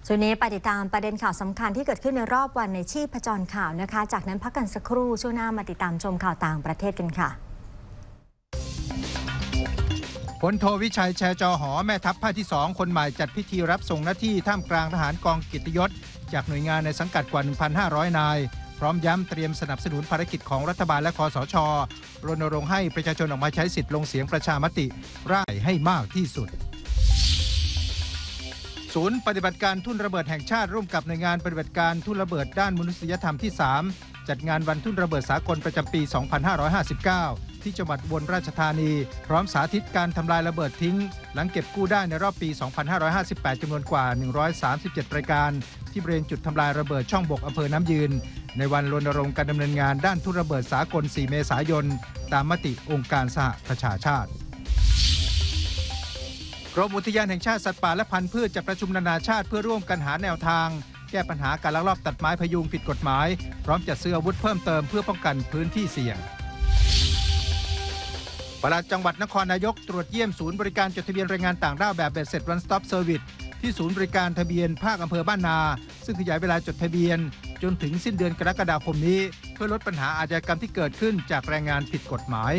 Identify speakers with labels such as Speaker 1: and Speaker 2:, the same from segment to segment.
Speaker 1: ช่วงนี้ไปติดตามประเด็นข่าวสำคัญที่เกิดขึ้นในรอบวันในชีพจรข่าวนะคะจากนั้นพักกันสักครู่ช่วงหน้ามาติดตามชมข่าวต่างประเทศกันค่ะ
Speaker 2: พลโทวิชัยแชจอหอแม่ทัพภาคที่2คนใหม่จัดพิธีรับส่งหน้าที่ท่ามกลางทหารกองเกียรติยศจากหน่วยงานในสังกัดกว่า 1,500 นายพร้อมย้ำเตรียมสนับสนุนภารกิจของรัฐบาลและคสช.รณรงค์ให้ประชาชนออกมาใช้สิทธิ์ลงเสียงประชามติร่ายให้มากที่สุดศูนย์ปฏิบัติการทุ่นระเบิดแห่งชาติร่วมกับหน่วยงานปฏิบัติการทุ่นระเบิดด้านมนุษยธรรมที่ 3 จัดงานวันทุ่นระเบิดสากลประจำปี 2559 ที่จังหวัดอุบลราชธานีพร้อมสาธิตการทำลายระเบิดทิ้งหลังเก็บกู้ได้ในรอบปี 2558 จำนวนกว่า 137 รายการที่บริเวณจุดทำลายระเบิดช่องบกอำเภอน้ำยืนในวันรณรงค์การดำเนินงานด้านทุ่นระเบิดสากล 4 เมษายนตามมติองค์การสหประชาชาติกรมอุทยานแห่งชาติสัตว์ป่าและพันธุ์พืชจัดประชุมนานาชาติเพื่อร่วมกันหาแนวทางแก้ปัญหาการลักลอบตัดไม้พยุงผิดกฎหมายพร้อมจัดซื้ออาวุธเพิ่มเติมเพื่อป้องกันพื้นที่เสี่ยงปลัดจังหวัดนครนายกตรวจเยี่ยมศูนย์บริการจดทะเบียนแรงงานต่างด้าวแบบเบ็ดเสร็จ One Stop Service ที่ศูนย์บริการทะเบียนภาคอำเภอบ้านนาซึ่งขยายเวลาจดทะเบียนจนถึงสิ้นเดือนกรกฎาคมนี้เพื่อลดปัญหาอาชญากรรมที่เกิดขึ้นจากแรงงานผิดกฎหมาย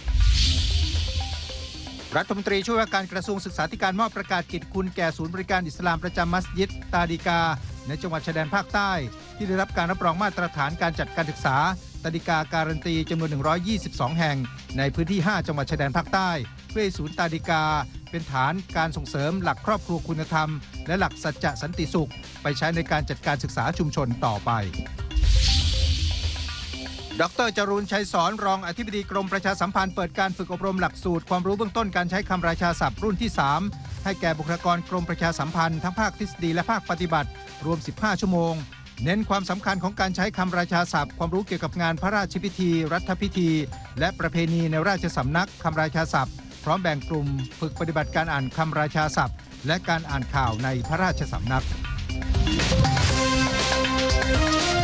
Speaker 2: รัฐมนตรีช่วยว่าการกระทรวงศึกษาธิการมอบประกาศกิตติคุณแก่ศูนย์บริการอิสลามประจำมัสยิดตาดีกาในจังหวัดชายแดนภาคใต้ที่ได้รับการรับรองมาตรฐานการจัดการศึกษาตาดีกาการันตีจำนวน122แห่งในพื้นที่5จังหวัดชายแดนภาคใต้เพื่อให้ศูนย์ตาดีกาเป็นฐานการส่งเสริมหลักครอบครัวคุณธรรมและหลักสัจจะสันติสุขไปใช้ในการจัดการศึกษาชุมชนต่อไปดร.จรูญชัยสอนรองอธิบดีกรมประชาสัมพันธ์เปิดการฝึกอบรมหลักสูตรความรู้เบื้องต้นการใช้คำราชาศัพท์รุ่นที่ 3 ให้แก่บุคลากรกรมประชาสัมพันธ์ทั้งภาคทฤษฎีและภาคปฏิบัติรวม15ชั่วโมงเน้นความสำคัญของการใช้คำราชาศัพท์ความรู้เกี่ยวกับงานพระราชพิธีรัฐพิธีและประเพณีในราชสำนักคำราชาศัพท์พร้อมแบ่งกลุ่มฝึกปฏิบัติการอ่านคำราชาศัพท์และการอ่านข่าวในพระราชสำนัก